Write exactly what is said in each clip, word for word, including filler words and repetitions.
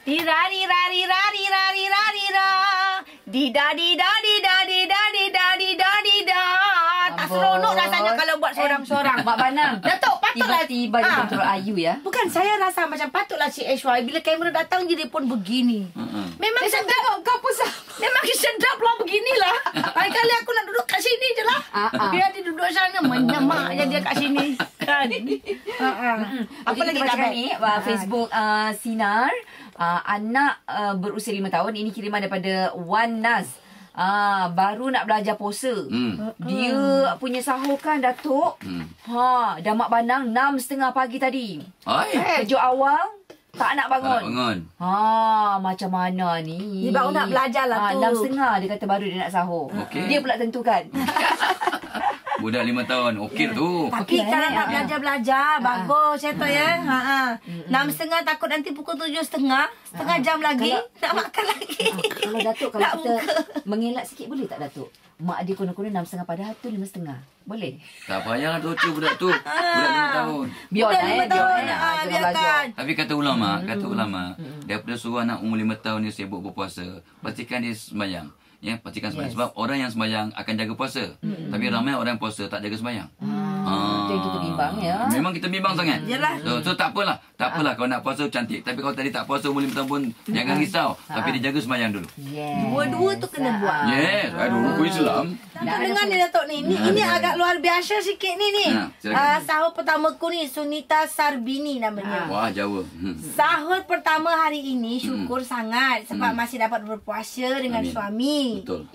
Dira dira dira dira dira dira. Dida dida dida dida dida dida dida. Tak seronok rasanya kalau buat seorang-seorang. Mak Banang. Datuk, patutlah Tiba-tiba dia kontrol Ayu ya. Bukan, saya rasa macam patutlah si Aishwarya bila kamera datang je dia pun begini. Uh-uh. Memang Eh, sedap. kau pun sama. Memang sedap lah beginilah. Lain kali aku nak duduk kat sini je lah. Ah, ah. Biar dia duduk sana. Menyemak je dia kat sini. Kan? uh-uh. Apa lagi kita bacakan ni uh, Facebook uh, Sinar uh, anak uh, berusia lima tahun. Ini kiriman daripada Wan Naz. Ah, baru nak belajar puasa. Hmm. Dia punya sahur kan Datuk. Hmm. Ha, dah mak Banang enam tiga pagi tadi. Ai. Kejut awal tak nak bangun. Tak nak bangun. Ha, macam mana ni? Dia baru nak belajar lah tu. enam setengah dia kata baru dia nak sahur. Okey. Dia pula tentukan. Budak lima tahun. Okey tu. Tapi Okey, kalau eh, nak ah. belajar-belajar, bagus saya tahu ya. Ha ah. Enam setengah takut nanti pukul tujuh setengah, setengah jam lagi Kalau- nak makan lagi. Kalau Datuk, kalau Nak kita buka. mengelak sikit boleh tak Datuk? Mak dia konon-konon enam setengah padahal tu lima setengah. Boleh? Tak payah torture budak tu. Budak lima tahun. Biar Budak lah lima eh. tahun, Biar, ah, eh. Jangan biarkan. belajar. Tapi kata ulama, kata ulama, daripada suruh anak umur lima tahun dia sibuk berpuasa, pastikan dia sembahyang. Ya, pastikan sembahyang. Yes. Sebab orang yang sembahyang akan jaga puasa. Tapi ramai orang yang puasa tak jaga sembahyang. Ah, itu yang kita bimbang ya. Memang kita bimbang sangat. Yalah. So, so tak apalah. Tak apalah kalau nak puasa cantik. Tapi kalau tadi tak puasa umur lima tahun pun jangan risau. Tapi dia jaga sembahyang dulu. Yes. Dua-dua tu kena buat. Yes, aduh rukun Islam. Datuk dengar ni Datuk ni. Ni, Ha, ini dengar. agak luar biasa sikit ni ni. Ha, silakan. Ah, sahur pertamaku ni Sunita Sarbini namanya. Wah, Jawa. Hmm. Sahur pertama hari ini syukur sangat sebab Hmm. masih dapat berpuasa dengan Amin. suami. Betul.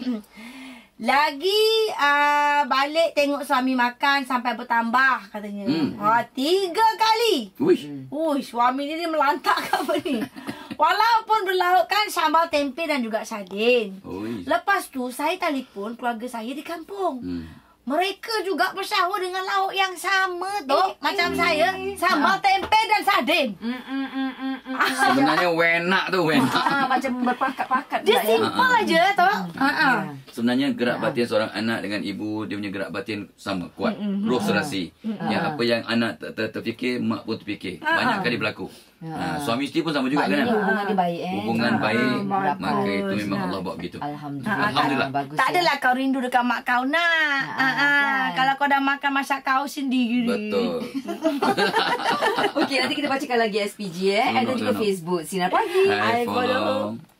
Lagi uh, balik tengok suami makan sampai bertambah katanya. Hmm. Ha, tiga kali. Uish. Ui, suami ni dia melantak ke apa ni? Walaupun berlaukkan sambal tempe dan juga sardin. Ui. Lepas tu saya telefon keluarga saya di kampung. Hmm. Mereka juga bersahur dengan lauk yang sama tu. Macam saya, sambal tempe dan sardin. Mm, mm, mm, mm, mm. Sebenarnya wenak tu, wenak. Ah, macam berpakat-pakat Dia pula ya. simple aja tu. Ha ah. Sebenarnya gerak batin seorang anak dengan ibu, dia punya gerak batin sama, kuat. Roh serasi. Ya, apa yang anak ter- ter- terfikir, mak pun terfikir. Banyak kali berlaku. Ha, suami isteri pun sama juga Maknanya kan? hubungan dia baik eh. Hubungan Ah, baik, bagus. maka itu memang Allah buat begitu. Alhamdulillah. Alhamdulillah. Bagus. Tak ya. adalah kau rindu dekat mak kau nak. Ah, Ha ah. kan. Kalau kau dah makan masak kau sendiri. Betul. Okey, nanti kita bacakan lagi S P G eh. Seronok, Ada juga seronok. Facebook Sinar Pagi. Hai, I follow. follow.